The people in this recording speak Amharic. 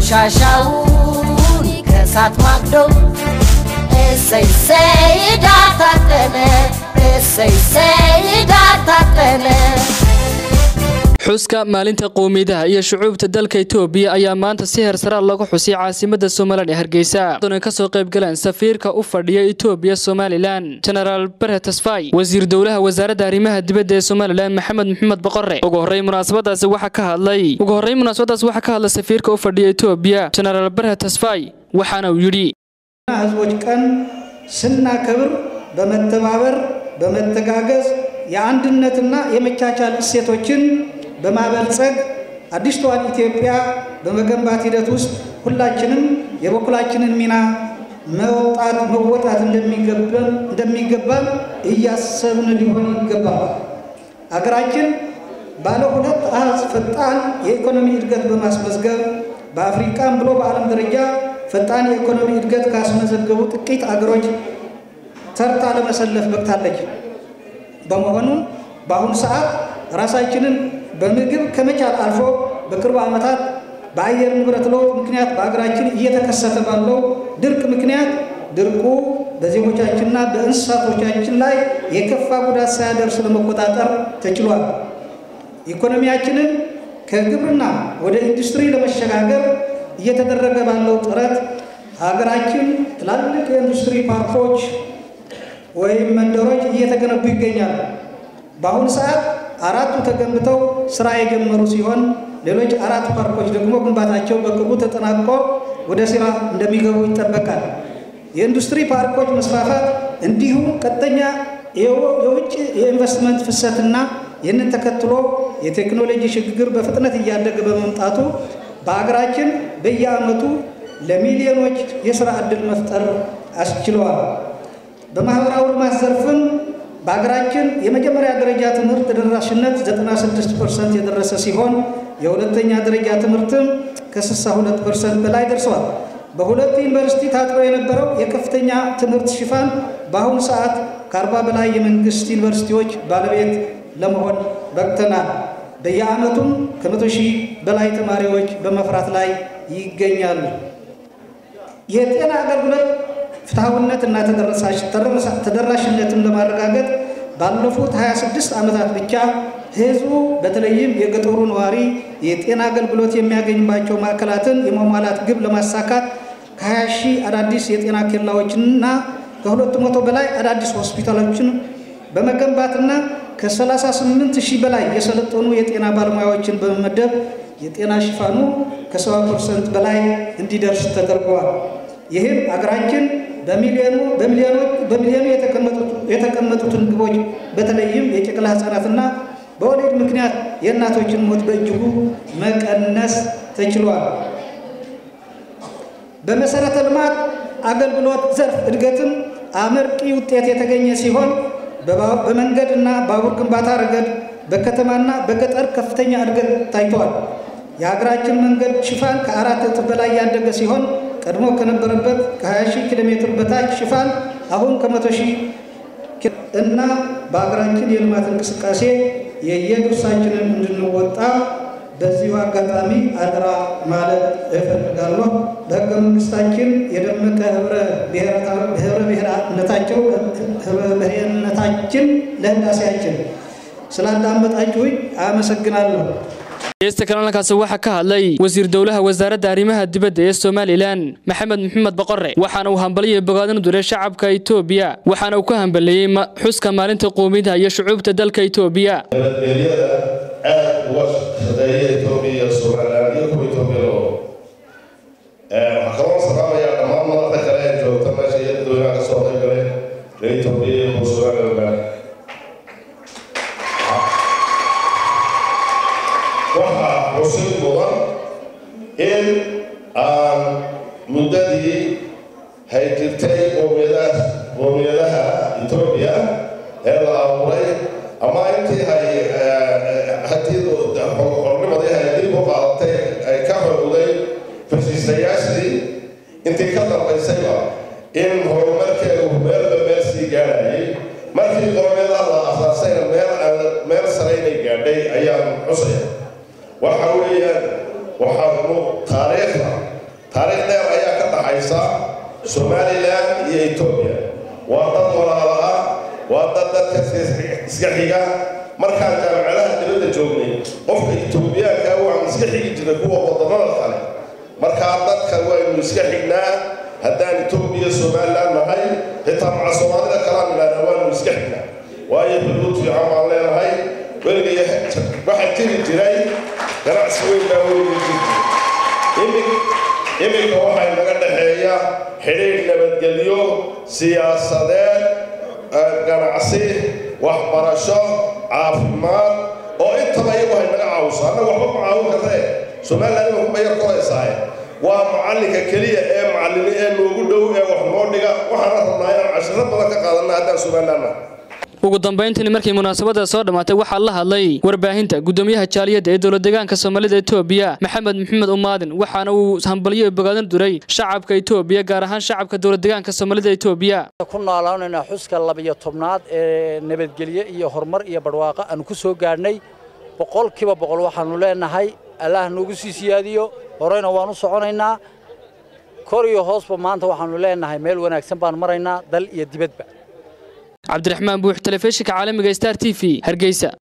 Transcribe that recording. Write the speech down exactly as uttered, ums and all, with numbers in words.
ቆሻሻውን ከሳት ማግዶ እሰይ እሰይ ዳር ታጠነ እሰይ እሰይ ዳር ታጠነ xuska maalinta qowmiyadaha iyo shucuubta dalka Itoobiya ayaa maanta si heersara lagu xusay caasimadda Soomaaliland ee Hargeysa oo ka soo qayb galeen safiirka u fadhiya Itoobiya Somaliland General Barre Tasfay wasiir dawlaha wasaaradda arrimaha dibadda ee Somaliland Maxamed Maxamed Boqorre ugu horreyn munaasabadaas waxa ka hadlay ugu horreyn munaasabadaas waxa ka hadlay safiirka u fadhiya Itoobiya General Barre Tasfay waxaana uu yiri ህዝቦች ቀን ስናከብር በመተባበር በመተጋገዝ የአንድነትና የመቻቻል እሴቶችን በማበልጸግ አዲስቷን ኢትዮጵያ በመገንባት ሂደት ውስጥ ሁላችንም የበኩላችንን ሚና መውጣት መወጣት እንደሚገባን እንደሚገባን እያሰብን ሊሆን ይገባል። አገራችን ባለ ሁለት አሃዝ ፈጣን የኢኮኖሚ እድገት በማስመዝገብ በአፍሪካም ብሎ በዓለም ደረጃ ፈጣን የኢኮኖሚ እድገት ካስመዘገቡ ጥቂት አገሮች ተርታ ለመሰለፍ በቅታለች። በመሆኑ በአሁኑ ሰዓት ራሳችንን በምግብ ከመቻል አልፎ በቅርብ ዓመታት በአየር ንብረት ለውጥ ምክንያት በአገራችን እየተከሰተ ባለው ድርቅ ምክንያት ድርቁ በዜጎቻችንና በእንስሳቶቻችን ላይ የከፋ ጉዳት ሳያደርስ ለመቆጣጠር ተችሏል። ኢኮኖሚያችንን ከግብርና ወደ ኢንዱስትሪ ለመሸጋገር እየተደረገ ባለው ጥረት ሀገራችን ትላልቅ የኢንዱስትሪ ፓርኮች ወይም መንደሮች እየተገነቡ ይገኛሉ። በአሁኑ ሰዓት አራቱ ተገንብተው ስራ የጀመሩ ሲሆን ሌሎች አራት ፓርኮች ደግሞ ግንባታቸው በቅርቡ ተጠናቆ ወደ ስራ እንደሚገቡ ይጠበቃል። የኢንዱስትሪ ፓርኮች መስፋፋት እንዲሁም ቀጥተኛ የውጭ የኢንቨስትመንት ፍሰትና ይህንን ተከትሎ የቴክኖሎጂ ሽግግር በፍጥነት እያደገ በመምጣቱ በአገራችን በየዓመቱ ለሚሊዮኖች የሥራ ዕድል መፍጠር አስችሏል። በማህበራዊ ልማት ዘርፍም በአገራችን የመጀመሪያ ደረጃ ትምህርት ተደራሽነት ዘጠና ስድስት ፐርሰንት የደረሰ ሲሆን የሁለተኛ ደረጃ ትምህርትም ከስልሳ ሁለት ፐርሰንት በላይ ደርሷል። በሁለት ዩኒቨርሲቲ ታጥሮ የነበረው የከፍተኛ ትምህርት ሽፋን በአሁኑ ሰዓት ከአርባ በላይ የመንግስት ዩኒቨርሲቲዎች ባለቤት ለመሆን በቅተናል። በየዓመቱም ከመቶ ሺህ በላይ ተማሪዎች በመፍራት ላይ ይገኛሉ። የጤና አገልግሎት ፍትሃዊነትና ተደራሽነትን ለማረጋገጥ ባለፉት ሃያ ስድስት ዓመታት ብቻ ህዝቡ በተለይም የገጠሩ ነዋሪ የጤና አገልግሎት የሚያገኝባቸው ማዕከላትን የማሟላት ግብ ለማሳካት ከሃያ ሺህ አዳዲስ የጤና ኬላዎችንና ከሁለት መቶ በላይ አዳዲስ ሆስፒታሎችን በመገንባትና ከሰላሳ ስምንት ሺህ በላይ የሰለጠኑ የጤና ባለሙያዎችን በመመደብ የጤና ሽፋኑ ከሰባ ፐርሰንት በላይ እንዲደርስ ተደርጓል። ይህም አገራችን በሚሊዮኑ በሚሊዮኑ በሚሊዮኑ የተቀመጡት የተቀመጡትን ግቦች በተለይም የጨቅላ ህፃናትና በወሊድ ምክንያት የእናቶችን ሞት በእጅጉ መቀነስ ተችሏል። በመሰረተ ልማት አገልግሎት ዘርፍ እድገትም አመርቂ ውጤት የተገኘ ሲሆን በመንገድና ባቡር ግንባታ ረገድ በከተማና በገጠር ከፍተኛ እድገት ታይቷል። የሀገራችን መንገድ ሽፋን ከአራት እጥፍ በላይ ያደገ ሲሆን ቀድሞ ከነበረበት ከሃያ ሺህ ኪሎ ሜትር በታች ሽፋን አሁን ከመቶ ሺህ እና በአገራችን የልማት እንቅስቃሴ የየድርሻችንን እንድንወጣ በዚሁ አጋጣሚ አደራ ማለት እፈልጋለሁ። በሕገ መንግስታችን የደመቀ ህብረ ብሔራዊነታቸው ህብረ ብሔርነታችን ለህዳሴያችን ስላዳመጣችሁኝ አመሰግናለሁ። استكران كاس waxa ka hadlay wasiir dawlaha wasaaradda arrimaha dibadda ee Somaliland Maxamed Maxamed Boqorre waxaana uu hambaliyay bogaadin duray shacabka Itoobiya waxaana uu ka hambaliyay xuska maalinta qowmiyadaha iyo shucuubta dalka Itoobiya aad wasaaradda Itoobiya Somaliland iyo Itoobiya ee waxa uu sameeyay dhammaan madaxda kale ee joogta meesha iyo dawladda ka soo qaybgalay Itoobiya iyo Somaliland waxa xusid mudan in aan muddadii hay jirtay qowmiyadaha qowmiyadaha Itoobiya ee la abuuray ama intii hay hadii hornimadii hay dib u qaadatay ay ka xorowday fasiisayaashii intii ka dambaysayba in horumarkeedu meel meel sii gaarayay markii qowmiyadaha la asaasay meel meel sareynay gaadhay ayaan xusay waxa weeyaan waxa uu taariikhda taariikh dheer ayaa ka dhaxaysa Somaliland iyo Ethiopia waa dad walaalo ah waa dad dadka iska xiga markaan jaamacadaha dibadda joognay qofka Ethiopia-ka waa iska xigi jiray kuwa wadamada kale markaa dadka waynu iska xignaa haddaan Ethiopia Somaliland nahay xitaa maca Soomaalida kala midna waanu iska xignaa waayo xuduud fiican baan leenahay weligay waxaa jiri jiray ganacsi weyn baa weligay jiray iminka waxay naga dhexeeya xiriir nabadgelyo siyaasadeed ganacsi waxbarasho caafimaad oo intaba iyagu hay naga caawiso annaga waxba ma caawin kartee Somaliland ma ku bayar koraysaa waa macallinka kaliya ee macallin ee noogu dhow ee wax noo dhiga waxaan rabnaa inaan casharro badan ka qaadanno haddaan Somaliland ugu dambeyntii markii munaasabada soo dhamaatay waxa la hadlay warbaahinta gudoomiyaha jaaliyada ee dowlad deegaanka Soomaalida Itoobiya Maxamed Maxamed Umaadin waxaana uu hambaliyo bogaadin duray shacabka Itoobiya gaar ahaan shacabka dowlad deegaanka Soomaalida Itoobiya ku noolaanayna xuska laba iyo tobnaad ee nabadgelyo iyo horumar iyo barwaaqo aan ku soo gaarnay boqolkiiba boqol waxaanu leenahay Allah nagu sii siyaadiyo horeyna waan u soconaynaa kor iyo hoosba maanta waxaanu leenahay meel wanaagsan baan maraynaa dal iyo dibadba عبد الرحمن بوح تلفزيون عالمي ستار تي في هرقيسة.